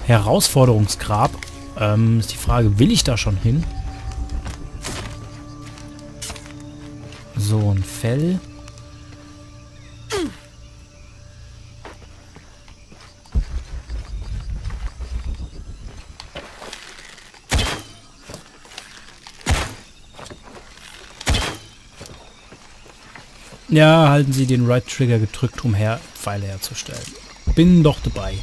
Herausforderungsgrab. Ist die Frage, will ich da schon hin? So, ein Fell. Ja, halten Sie den Right Trigger gedrückt, um Pfeile herzustellen. Bin doch dabei.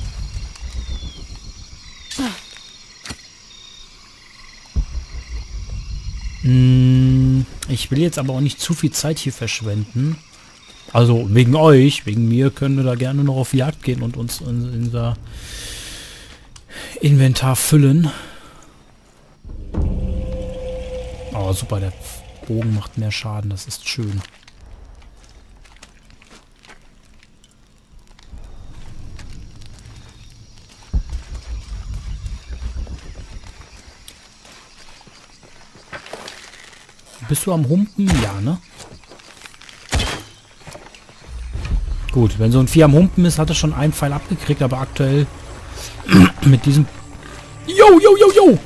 Ich will jetzt aber auch nicht zu viel Zeit hier verschwenden. Also wegen euch, wegen mir können wir da gerne noch auf Jagd gehen und uns unser Inventar füllen. Oh, super, der Bogen macht mehr Schaden, das ist schön. Bist du am Humpen? Ja, ne? Gut, wenn so ein Vieh am Humpen ist, hat er schon einen Pfeil abgekriegt, aber aktuell mit diesem... Jo!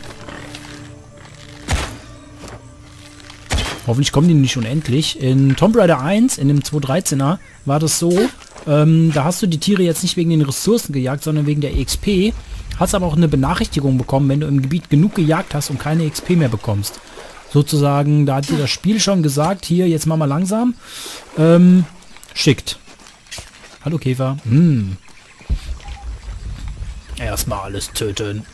Hoffentlich kommen die nicht unendlich. In Tomb Raider 1, in dem 2.13er, war das so, da hast du die Tiere jetzt nicht wegen den Ressourcen gejagt, sondern wegen der XP. Hast aber auch eine Benachrichtigung bekommen, wenn du im Gebiet genug gejagt hast und keine XP mehr bekommst. Sozusagen, da hat dir das Spiel schon gesagt, hier, jetzt machen wir langsam. Schickt. Hallo Käfer. Erstmal alles töten.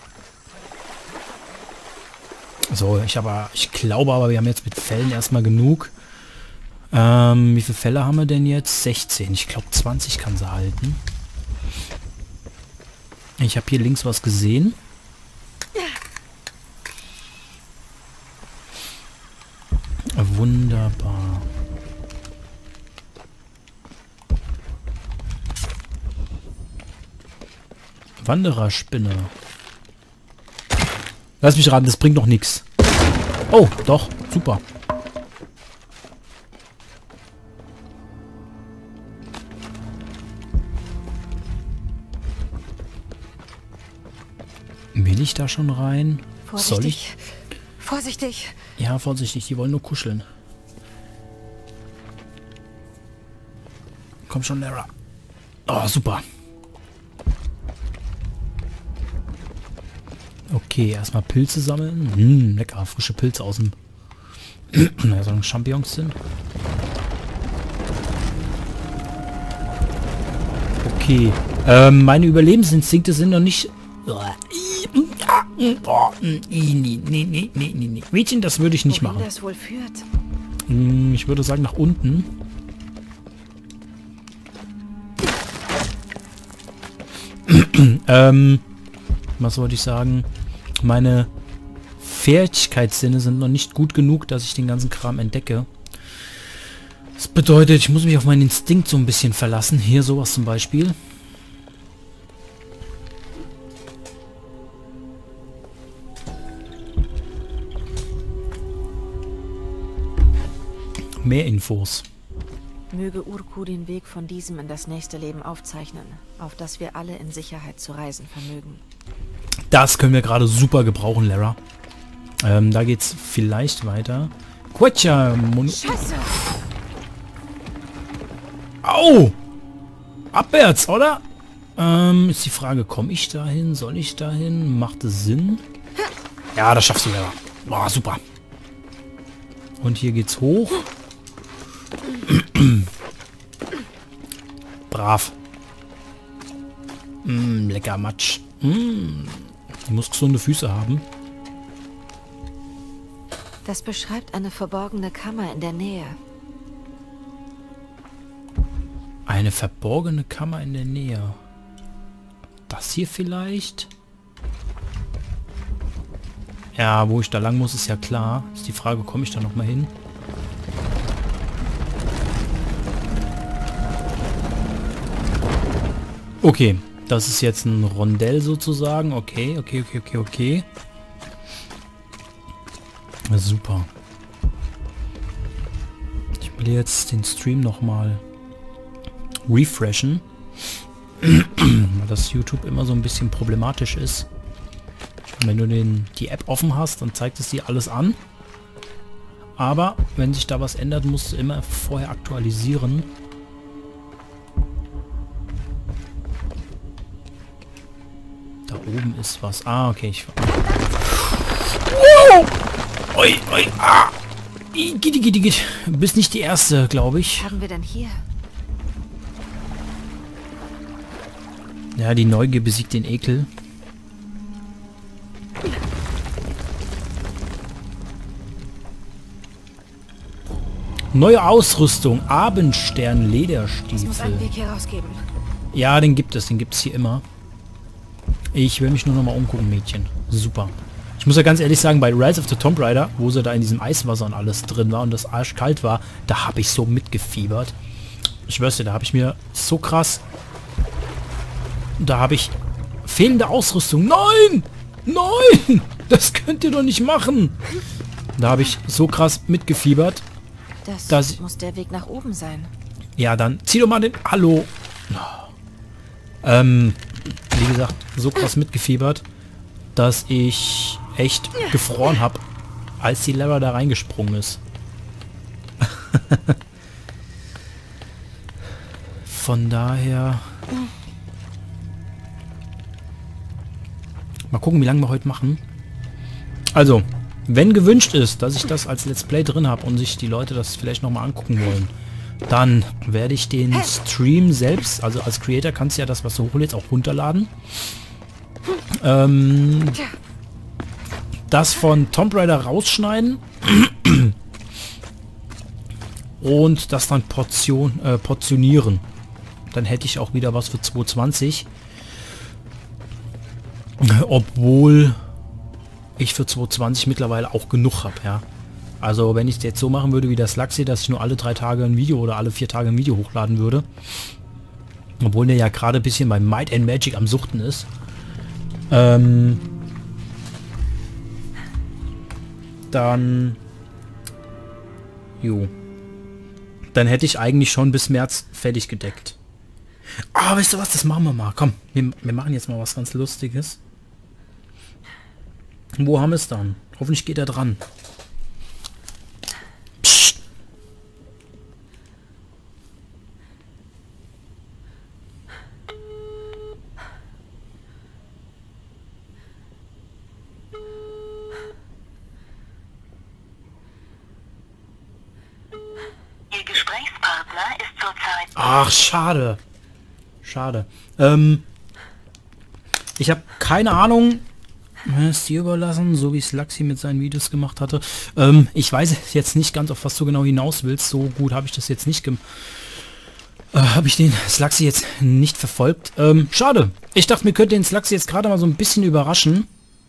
So, ich glaube aber, wir haben jetzt mit Fällen erstmal genug. Wie viele Fälle haben wir denn jetzt? 16. Ich glaube 20 kann sie halten. Ich habe hier links was gesehen. Wunderbar. Wandererspinne. Lass mich raten, das bringt noch nichts. Oh, doch, super. Will ich da schon rein? Vorsichtig. Soll ich? Vorsichtig. Ja, vorsichtig, die wollen nur kuscheln. Komm schon, Lara. Oh, super. Okay, erstmal Pilze sammeln. Lecker, frische Pilze aus dem... naja, so Champignons sind. Okay. Meine Überlebensinstinkte sind noch nicht... Nee. Mädchen, das würde ich nicht machen. Das wohl führt? Ich würde sagen nach unten. Was wollte ich sagen? Meine Fähigkeitssinne sind noch nicht gut genug, dass ich den ganzen Kram entdecke. Das bedeutet, ich muss mich auf meinen Instinkt so ein bisschen verlassen. Hier sowas zum Beispiel. Mehr Infos. Möge Urku den Weg von diesem in das nächste Leben aufzeichnen, auf das wir alle in Sicherheit zu reisen vermögen. Das können wir gerade super gebrauchen, Lara. Da geht's vielleicht weiter. Quetscher! Scheiße! Au! Abwärts, oder? Ist die Frage, komme ich dahin? Soll ich dahin? Macht es Sinn? Ja, das schaffst du, Lara. Boah, super. Und hier geht's hoch. Brav. Lecker Matsch. Die muss gesunde Füße haben. Das beschreibt eine verborgene Kammer in der Nähe. Eine verborgene Kammer in der Nähe. Das hier vielleicht? Ja, wo ich da lang muss, ist ja klar. Ist die Frage, komme ich da nochmal hin? Okay, das ist jetzt ein Rondell sozusagen. Okay. Super. Ich will jetzt den Stream nochmal refreshen. Weil das YouTube immer so ein bisschen problematisch ist. Und wenn du die App offen hast, dann zeigt es dir alles an. Aber wenn sich da was ändert, musst du immer vorher aktualisieren. Da oben ist was. Ah, okay. Oi, oi, ah! Geht. Du bist nicht die Erste, glaube ich. Was haben wir denn hier? Ja, die Neugier besiegt den Ekel. Neue Ausrüstung. Abendstern Es muss Lederstiefel. einen Weg hier rausgeben. Ja, den gibt es hier immer. Ich will mich nur noch mal umgucken, Mädchen. Super. Ich muss ja ganz ehrlich sagen, bei Rise of the Tomb Raider, wo sie da in diesem Eiswasser und alles drin war und das arschkalt war, da habe ich so mitgefiebert. Ich schwör's dir, da habe ich mir so krass... Da habe ich fehlende Ausrüstung. Nein! Nein! Das könnt ihr doch nicht machen! Da habe ich so krass mitgefiebert. Das muss der Weg nach oben sein. Ja, dann zieh doch mal den... Hallo! Wie gesagt, so krass mitgefiebert, dass ich echt gefroren habe, als die Lara da reingesprungen ist. Von daher... Mal gucken, wie lange wir heute machen. Also, wenn gewünscht ist, dass ich das als Let's Play drin habe und sich die Leute das vielleicht nochmal angucken wollen, dann werde ich den Stream selbst, also als Creator kannst du ja das, was du hochlädst, auch runterladen. Das von Tomb Raider rausschneiden und das dann portionieren. Dann hätte ich auch wieder was für 220. Obwohl ich für 220 mittlerweile auch genug habe, ja. Also wenn ich es jetzt so machen würde wie das Slaxi, dass ich nur alle 3 Tage ein Video oder alle 4 Tage ein Video hochladen würde. Obwohl der ja gerade ein bisschen bei Might and Magic am Suchten ist. Dann... Jo. Dann hätte ich eigentlich schon bis März fertig gedeckt. Ah, weißt du was, das machen wir mal. Komm, wir machen jetzt mal was ganz Lustiges. Wo haben wir es dann? Hoffentlich geht er dran. Psst. Ihr Gesprächspartner ist zurzeit... Ach, schade. Schade. Ich habe keine Ahnung, es dir überlassen, so wie Slaxi mit seinen Videos gemacht hatte. Ich weiß jetzt nicht ganz, auf was du genau hinaus willst. So gut habe ich das jetzt nicht habe ich den Slaxi jetzt nicht verfolgt. Schade. Ich dachte, mir könnte den Slaxi jetzt gerade mal so ein bisschen überraschen.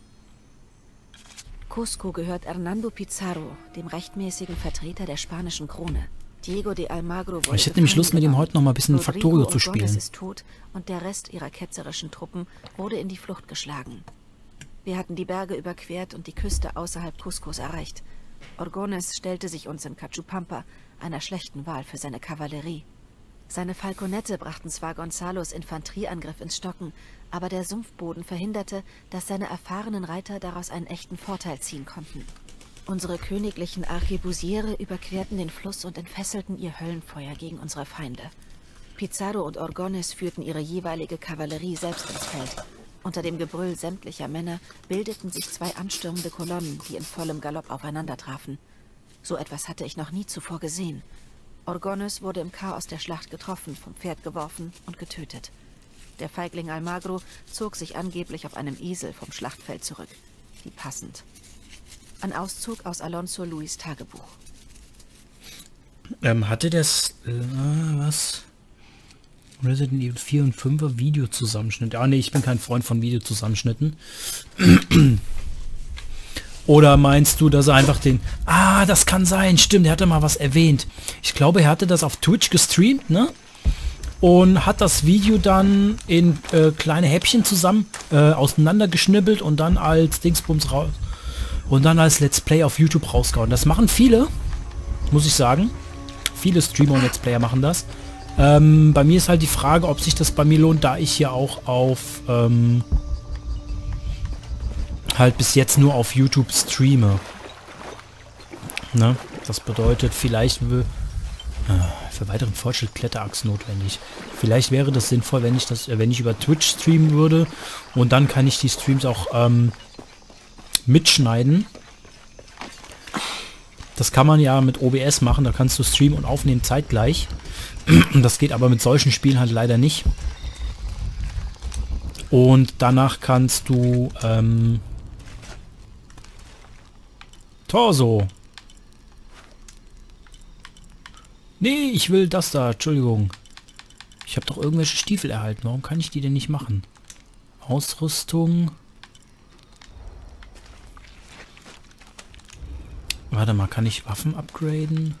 Cusco gehört Hernando Pizarro, dem rechtmäßigen Vertreter der spanischen Krone. Diego de Almagro wurde Ich hätte nämlich Lust, mit ihm heute noch mal ein bisschen Factorio zu spielen. Orgones ist tot und der Rest ihrer ketzerischen Truppen wurde in die Flucht geschlagen. Wir hatten die Berge überquert und die Küste außerhalb Cuscos erreicht. Orgones stellte sich uns in Cachupampa, einer schlechten Wahl für seine Kavallerie. Seine Falconette brachten zwar Gonzalos Infanterieangriff ins Stocken, aber der Sumpfboden verhinderte, dass seine erfahrenen Reiter daraus einen echten Vorteil ziehen konnten. Unsere königlichen Arquebusiere überquerten den Fluss und entfesselten ihr Höllenfeuer gegen unsere Feinde. Pizarro und Orgones führten ihre jeweilige Kavallerie selbst ins Feld. Unter dem Gebrüll sämtlicher Männer bildeten sich 2 anstürmende Kolonnen, die in vollem Galopp aufeinander trafen. So etwas hatte ich noch nie zuvor gesehen. Orgones wurde im Chaos der Schlacht getroffen, vom Pferd geworfen und getötet. Der Feigling Almagro zog sich angeblich auf einem Esel vom Schlachtfeld zurück. Wie passend. Ein Auszug aus Alonso Luis Tagebuch. Hatte das... was? Resident Evil 4 und 5er Videozusammenschnitt. Ah, nee, ich bin kein Freund von Videozusammenschnitten. Oder meinst du, dass er einfach den... Ah, das kann sein. Stimmt, er hatte mal was erwähnt. Ich glaube, er hatte das auf Twitch gestreamt, ne? Und hat das Video dann in kleine Häppchen zusammen auseinandergeschnibbelt und dann als Dingsbums raus... Und dann als Let's Play auf YouTube rausgehauen. Das machen viele, muss ich sagen. Viele Streamer und Let's Player machen das. Bei mir ist halt die Frage, ob sich das bei mir lohnt, da ich hier auch auf halt bis jetzt nur auf YouTube streame. Ne? Das bedeutet, vielleicht für weiteren Fortschritt Kletterachs notwendig. Vielleicht wäre das sinnvoll, wenn ich über Twitch streamen würde und dann kann ich die Streams auch mitschneiden. Das kann man ja mit OBS machen, da kannst du streamen und aufnehmen zeitgleich. Das geht aber mit solchen Spielen halt leider nicht. Und danach kannst du Torso. Nee, ich will das da, Entschuldigung. Ich habe doch irgendwelche Stiefel erhalten. Warum kann ich die denn nicht machen? Ausrüstung. Warte mal, kann ich Waffen upgraden?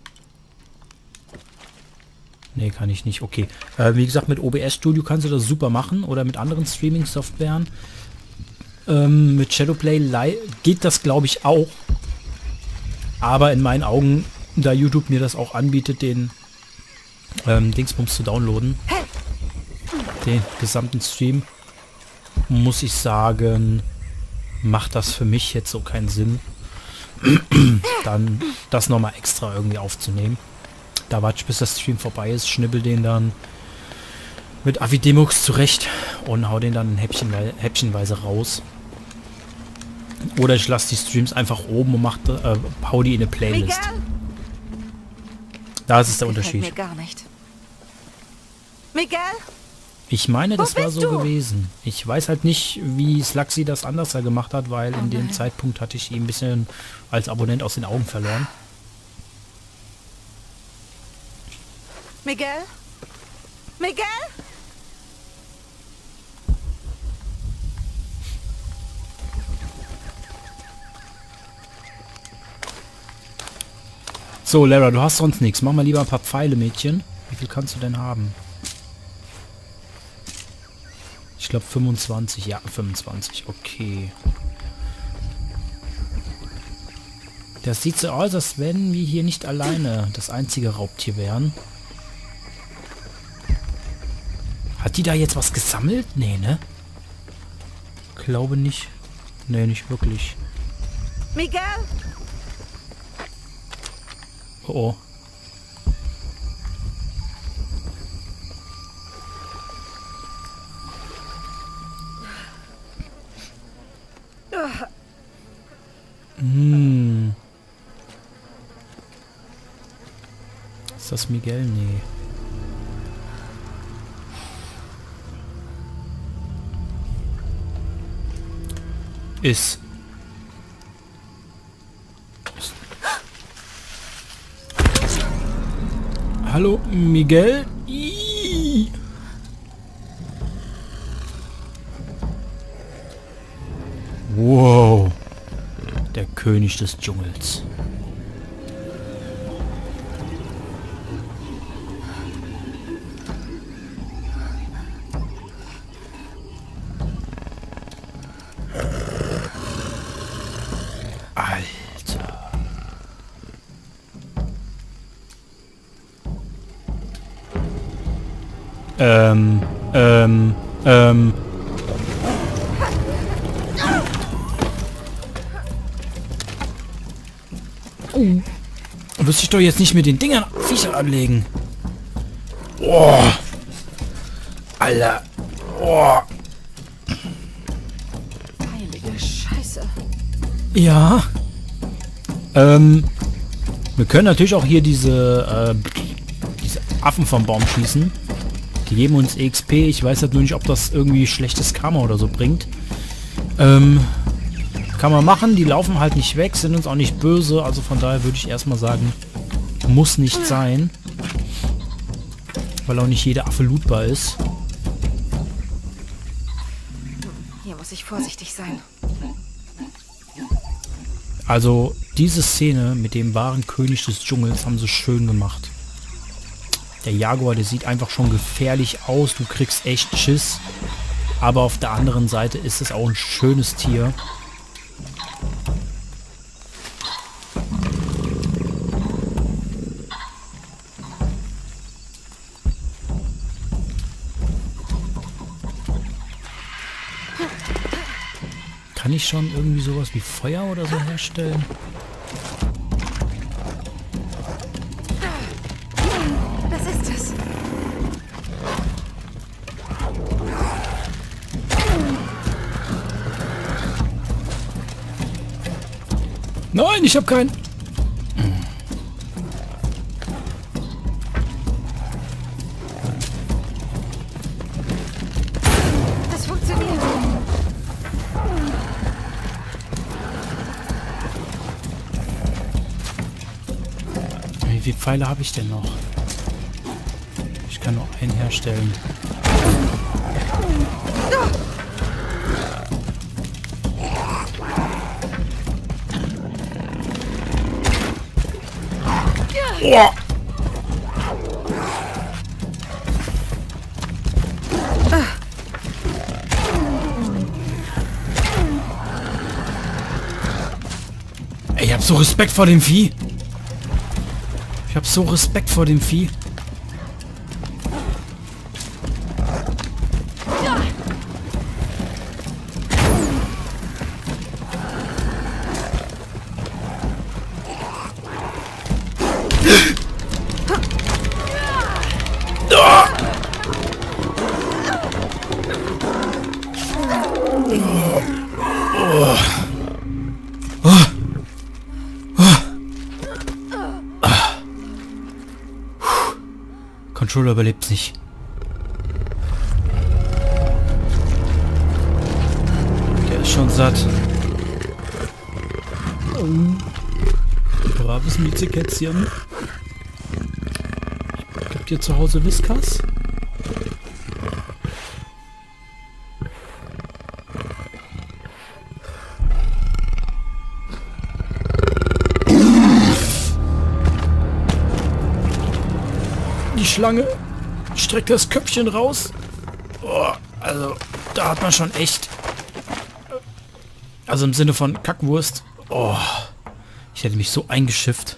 Nee, kann ich nicht. Okay. Wie gesagt, mit OBS Studio kannst du das super machen. Oder mit anderen Streaming-Softwaren. Mit Shadowplay geht das, glaube ich, auch. Aber in meinen Augen, da YouTube mir das auch anbietet, den Dingsbums zu downloaden, den gesamten Stream, muss ich sagen, macht das für mich jetzt so keinen Sinn, dann das nochmal extra irgendwie aufzunehmen. Da warte ich, bis das Stream vorbei ist, schnippel den dann mit Avidemux zurecht und hau den dann häppchenweise raus. Oder ich lasse die Streams einfach oben und hau die in eine Playlist. Miguel? Das ist der Gefällt Unterschied. mir gar nicht. Miguel? Ich meine, das Wo war bist so du? gewesen. Ich weiß halt nicht, wie Sluxy das anders gemacht hat, weil in dem nein. Zeitpunkt hatte ich ihn ein bisschen als Abonnent aus den Augen verloren. Miguel? Miguel? So, Lara, du hast sonst nichts. Mach mal lieber ein paar Pfeile, Mädchen. Wie viel kannst du denn haben? Ich glaube 25. Ja, 25. Okay. Das sieht so aus, als wenn wir hier nicht alleine das einzige Raubtier wären. Hat die da jetzt was gesammelt? Nee, ne? Glaube nicht. Nee, nicht wirklich. Miguel? Oh, oh. Hm. Ist das Miguel? Nee. Ist. Hallo, Miguel? Ih. Wow. Der König des Dschungels. Alter. Wüsste ich doch jetzt nicht mit den Dingern Viecher anlegen. Oh. Alter. Oh. Heilige Scheiße. Ja. Wir können natürlich auch hier diese Affen vom Baum schießen. Die geben uns EXP. Ich weiß halt nur nicht, ob das irgendwie schlechtes Karma oder so bringt. Kann man machen. Die laufen halt nicht weg, sind uns auch nicht böse. Also von daher würde ich erstmal sagen, muss nicht sein. Weil auch nicht jeder Affe lootbar ist. Hier muss ich vorsichtig sein. Also diese Szene mit dem wahren König des Dschungels haben sie schön gemacht. Der Jaguar, der sieht einfach schon gefährlich aus. Du kriegst echt Schiss. Aber auf der anderen Seite ist es auch ein schönes Tier. Kann ich schon irgendwie sowas wie Feuer oder so herstellen? Was ist das? Nein, ich habe keinen. Das funktioniert. Wie viele Pfeile habe ich denn noch? Ich kann nur einen herstellen. Oh. Ey, ich hab so Respekt vor dem Vieh. Ich hab so Respekt vor dem Vieh. Controller überlebt nicht. Der ist schon satt. Braves Miezekätzchen. Habt ihr zu Hause Whiskas? Die Schlange streckt das Köpfchen raus. Oh, also, da hat man schon echt... Also im Sinne von Kackwurst. Oh, ich hätte mich so eingeschifft.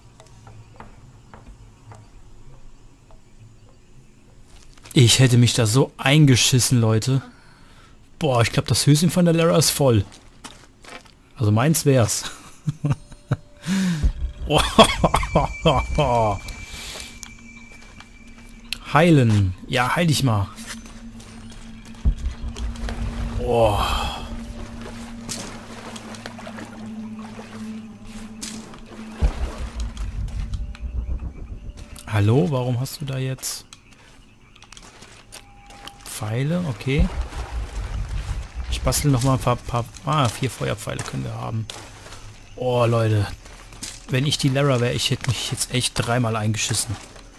Ich hätte mich da so eingeschissen, Leute. Boah, ich glaube, das Höschen von der Lara ist voll. Also meins wär's. Heilen. Ja, heil dich mal. Oh. Hallo, warum hast du da jetzt Pfeile? Okay. Ich bastel noch mal ein paar... 4 Feuerpfeile können wir haben. Oh, Leute. Wenn ich die Lara wäre, ich hätte mich jetzt echt 3-mal eingeschissen.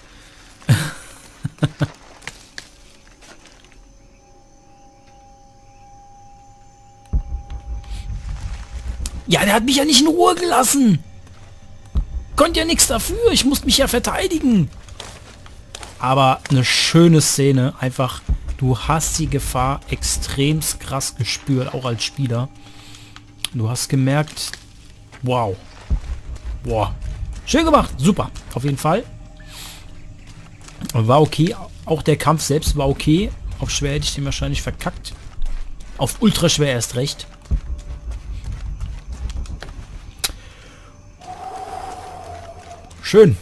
Ja, der hat mich ja nicht in Ruhe gelassen. Konnte ja nichts dafür. Ich musste mich ja verteidigen. Aber eine schöne Szene. Einfach, du hast die Gefahr extremst krass gespürt, auch als Spieler. Du hast gemerkt, wow. Boah. Schön gemacht. Super. Auf jeden Fall. War okay. Auch der Kampf selbst war okay. Auf schwer hätte ich den wahrscheinlich verkackt. Auf ultra schwer erst recht. Schön.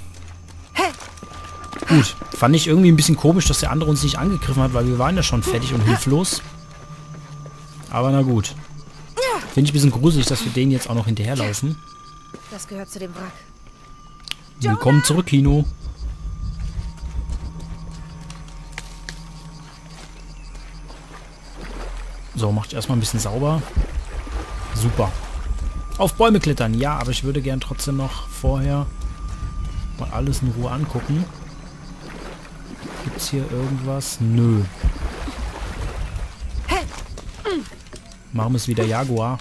Gut. Fand ich irgendwie ein bisschen komisch, dass der andere uns nicht angegriffen hat, weil wir waren ja schon fertig und hilflos. Aber na gut. Finde ich ein bisschen gruselig, dass wir denen jetzt auch noch hinterherlaufen. Das gehört zu dem Wrack. Willkommen zurück, Kino. So, macht erstmal ein bisschen sauber. Super. Auf Bäume klettern, ja, aber ich würde gern trotzdem noch vorher mal alles in Ruhe angucken. Gibt's hier irgendwas? Nö. Machen wir es wieder Jaguar.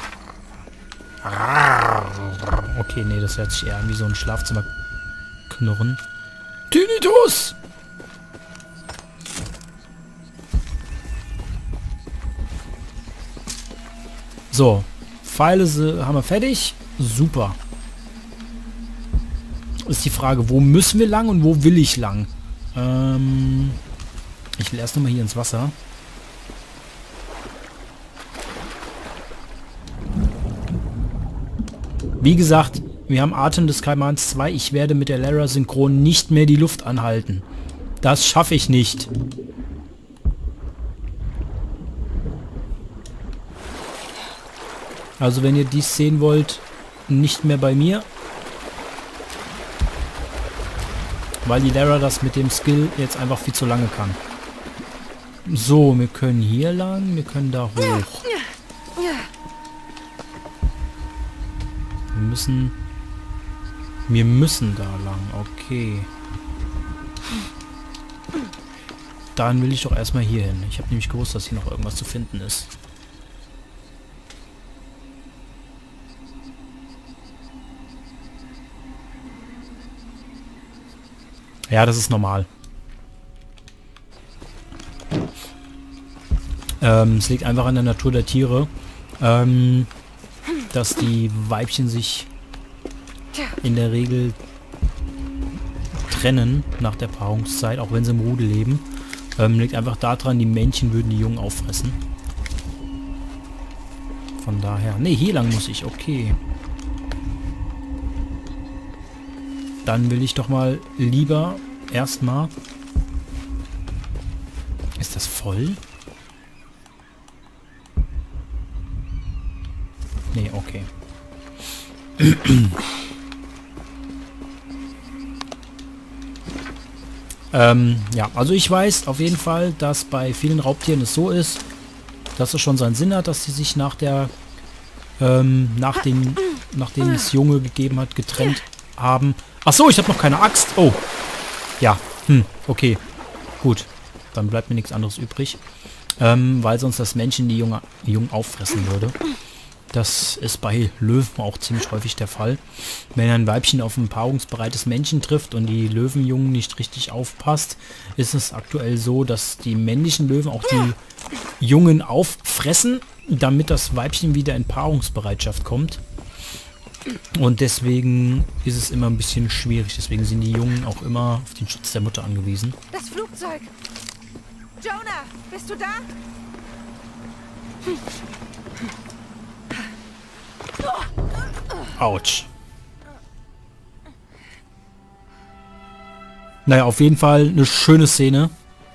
Okay, nee, das hört sich eher an wie so ein Schlafzimmerknurren. Tinnitus! So, Pfeile haben wir fertig. Super. Ist die Frage, wo müssen wir lang und wo will ich lang? Ich will erst nochmal hier ins Wasser. Wie gesagt, wir haben Atem des Kaimans 2. Ich werde mit der Lara Synchron nicht mehr die Luft anhalten. Das schaffe ich nicht. Also wenn ihr dies sehen wollt, nicht mehr bei mir. Weil die Lara das mit dem Skill jetzt einfach viel zu lange kann. So, wir können hier lang, wir können da hoch. Wir müssen da lang, okay. Dann will ich doch erstmal hier hin. Ich habe nämlich gewusst, dass hier noch irgendwas zu finden ist. Ja, das ist normal. Es liegt einfach an der Natur der Tiere, dass die Weibchen sich in der Regel trennen nach der Paarungszeit, auch wenn sie im Rudel leben. Liegt einfach daran, die Männchen würden die Jungen auffressen. Von daher... Ne, hier lang muss ich, okay. Dann will ich doch mal lieber erstmal... Ist das voll? Nee, okay. Ja, also ich weiß auf jeden Fall, dass bei vielen Raubtieren es so ist, dass es schon seinen Sinn hat, dass sie sich nach der, nachdem es Junge gegeben hat, getrennt haben. Ach so, ich habe noch keine Axt. Oh. Ja, okay. Gut. Dann bleibt mir nichts anderes übrig. Weil sonst das Männchen die Jungen auffressen würde. Das ist bei Löwen auch ziemlich häufig der Fall. Wenn ein Weibchen auf ein paarungsbereites Männchen trifft und die Löwenjungen nicht richtig aufpasst, ist es aktuell so, dass die männlichen Löwen auch die Jungen auffressen, damit das Weibchen wieder in Paarungsbereitschaft kommt. Und deswegen ist es immer ein bisschen schwierig. Deswegen sind die Jungen auch immer auf den Schutz der Mutter angewiesen. Das Flugzeug! Jonah, bist du da? Autsch. Naja, auf jeden Fall eine schöne Szene.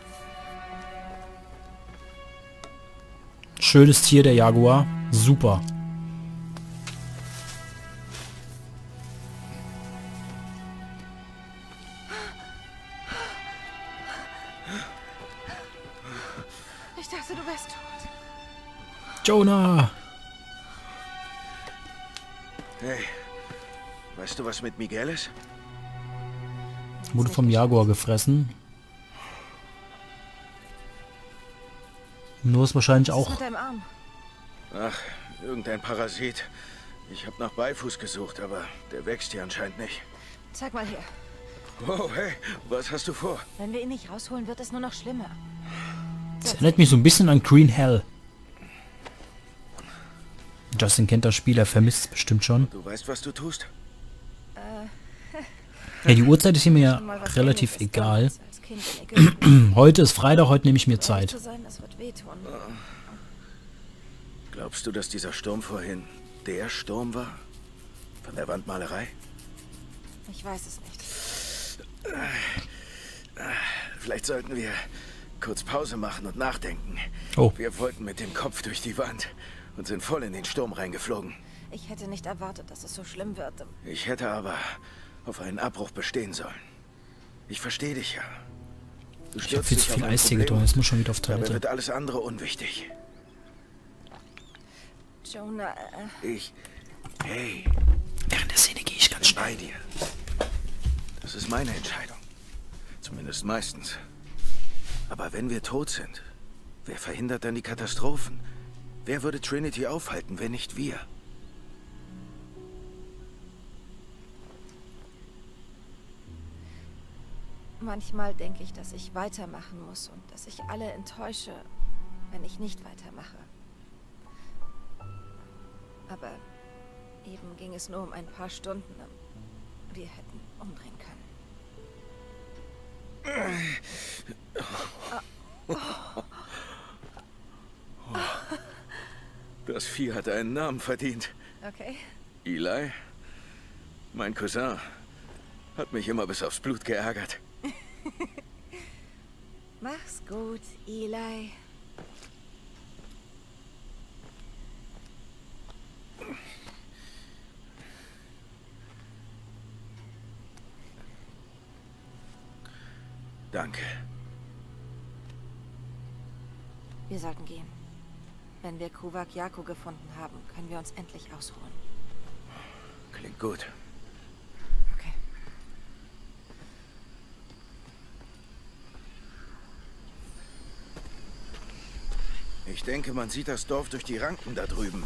Schönes Tier, der Jaguar. Super. Ich dachte, du wärst tot. Jonah! Hey, weißt du, was mit Miguel ist? Wurde vom Jaguar gefressen. Nur ist wahrscheinlich Was ist auch... mit deinem Arm? Ach, irgendein Parasit. Ich habe nach Beifuß gesucht, aber der wächst hier anscheinend nicht. Zeig mal her. Oh, hey, was hast du vor? Wenn wir ihn nicht rausholen, wird es nur noch schlimmer. Das erinnert mich so ein bisschen an Green Hell. Justin kennt das Spiel, er vermisst es bestimmt schon. Du weißt, was du tust? Ja, die Uhrzeit ist hier mir Schon mal was relativ Ähnliches egal. damals als Kind in Ägypten. Heute ist Freitag, heute nehme ich mir Ehrlich Zeit. zu sein, das wird wehtun. Glaubst du, dass dieser Sturm vorhin der Sturm war? Von der Wandmalerei? Ich weiß es nicht. Vielleicht sollten wir kurz Pause machen und nachdenken. Oh. Wir wollten mit dem Kopf durch die Wand und sind voll in den Sturm reingeflogen. Ich hätte nicht erwartet, dass es so schlimm wird. Ich hätte aber auf einen Abbruch bestehen sollen. Ich verstehe dich ja. Du Ich habe stürzt viel dich zu auf viel ein Eistee Problem getrunken, jetzt muss schon wieder auf Dabei Toilette. wird alles andere unwichtig. Jonah, Hey, Während der Szene gehe ich ganz bin schnell. bei dir. Das ist meine Entscheidung. Zumindest meistens. Aber wenn wir tot sind, wer verhindert dann die Katastrophen? Wer würde Trinity aufhalten, wenn nicht wir? manchmal denke ich, dass ich weitermachen muss und dass ich alle enttäusche, wenn ich nicht weitermache. Aber eben ging es nur um ein paar Stunden. Wir hätten umdrehen können. Das Vieh hat einen Namen verdient. Okay. Eli, Mein Cousin hat mich immer bis aufs Blut geärgert. Mach's gut, Eli. Danke. Wir sollten gehen. Wenn wir Kuvak Yaku gefunden haben, können wir uns endlich ausruhen. Klingt gut. Okay. Ich denke, man sieht das Dorf durch die Ranken da drüben.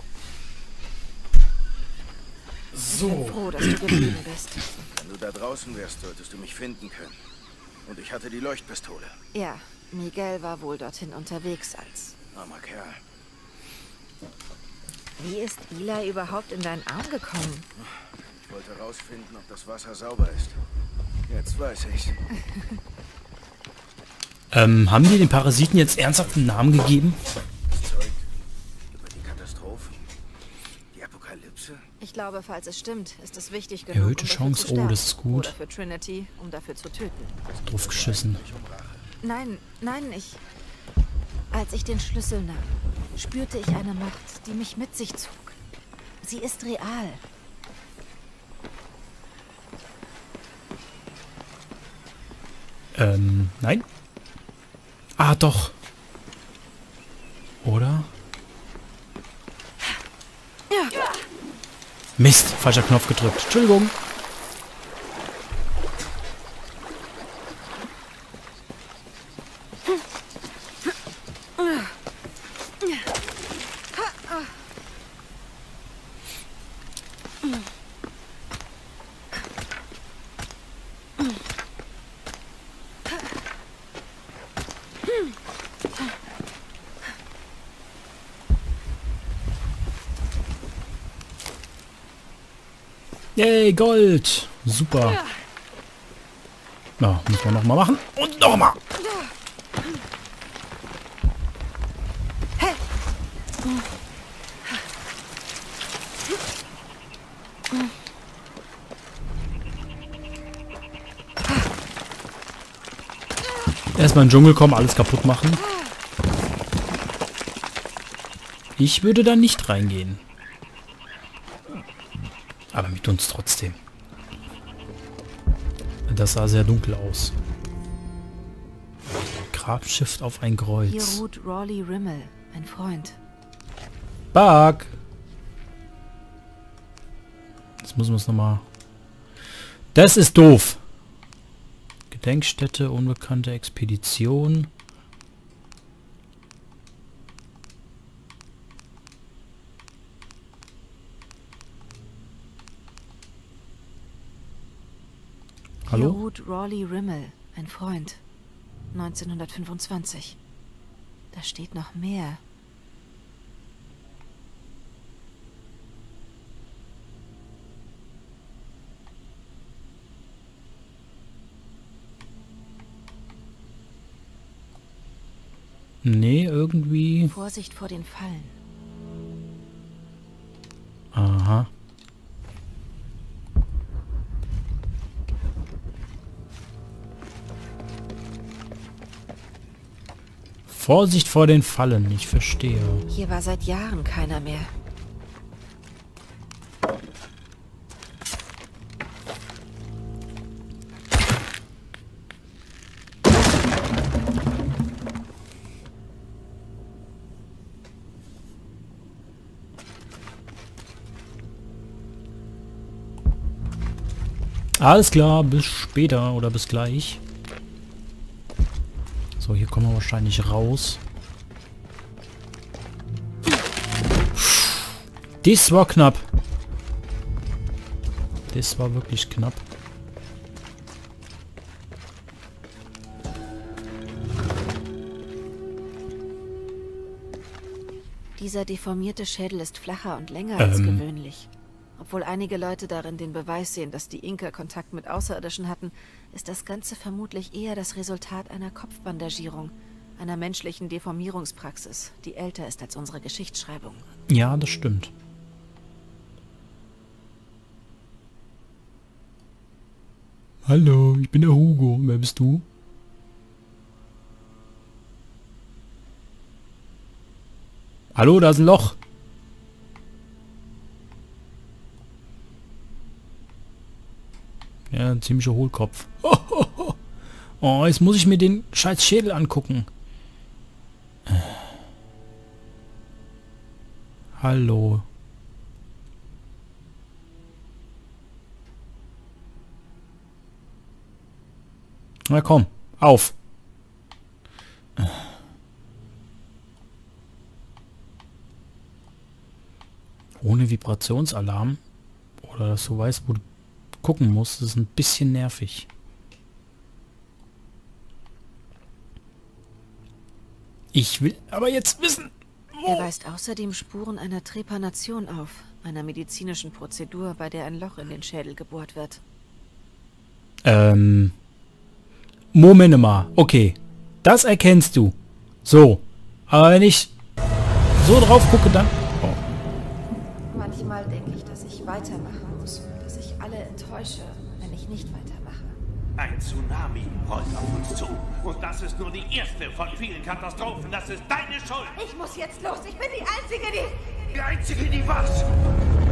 Ich bin froh, dass du geblieben bist. Wenn du da draußen wärst, solltest du mich finden können. Und ich hatte die Leuchtpistole. Ja, Miguel war wohl dorthin unterwegs als... Armer Kerl. Wie ist Eli überhaupt in deinen Arm gekommen? Ich wollte herausfinden, ob das Wasser sauber ist. Jetzt weiß ich's. Haben die den Parasiten jetzt ernsthaft einen Namen gegeben? Das zeugt über die Katastrophen. Die Apokalypse. Ich glaube, falls es stimmt, ist es wichtig genug, Erhöhte dafür Chance. zu sterben. Oh, das ist gut. Oder für Trinity, um dafür zu töten. Drauf geschissen. Nein, ich... Als ich den Schlüssel nahm, spürte ich eine Macht, die mich mit sich zog. Sie ist real. Nein? Ah, doch. Oder? Ja. Mist, falscher Knopf gedrückt. Entschuldigung. Yay, Gold. Super. Ja, müssen wir nochmal machen. Und nochmal. Erstmal in den Dschungel kommen, alles kaputt machen. Ich würde da nicht reingehen. Aber mit uns trotzdem. Das sah sehr dunkel aus. Grabschiff auf ein Hier Kreuz. ruht Rawley Rimmel, ein Freund. Bug! Jetzt müssen wir es nochmal... Das ist doof! Gedenkstätte, unbekannte Expedition. Hier Hallo? ruht Rawley Rimmel, ein Freund. 1925. Da steht noch mehr. Nee, irgendwie... Vorsicht vor den Fallen. Aha. Vorsicht vor den Fallen, ich verstehe. Hier war seit Jahren keiner mehr. Alles klar, bis später oder bis gleich. So, hier kommen wir wahrscheinlich raus. Das war knapp. Das war wirklich knapp. Dieser deformierte Schädel ist flacher und länger als gewöhnlich. Obwohl einige Leute darin den Beweis sehen, dass die Inka Kontakt mit Außerirdischen hatten, ist das Ganze vermutlich eher das Resultat einer Kopfbandagierung, einer menschlichen Deformierungspraxis, die älter ist als unsere Geschichtsschreibung. Ja, das stimmt. Hallo, ich bin der Hugo. Wer bist du? Hallo, da ist ein Loch. Ja, ein ziemlicher Hohlkopf. Oh, jetzt muss ich mir den scheiß Schädel angucken. Hallo. Na komm, auf. Ohne Vibrationsalarm. Oder dass du weißt, wo du gucken musst, ist ein bisschen nervig. Ich will aber jetzt wissen, Er weist außerdem Spuren einer Trepanation auf, einer medizinischen Prozedur, bei der ein Loch in den Schädel gebohrt wird. Moment mal. Okay. Das erkennst du. So. Aber wenn ich so drauf gucke, dann... Oh. Manchmal denke ich, dass ich weitermachen muss und dass ich alle enttäusche, wenn ich nicht weitermache. Ein Tsunami rollt auf uns zu. Und das ist nur die erste von vielen Katastrophen. Das ist deine Schuld. Ich muss jetzt los. Ich bin die Einzige, die... Die Einzige, die was?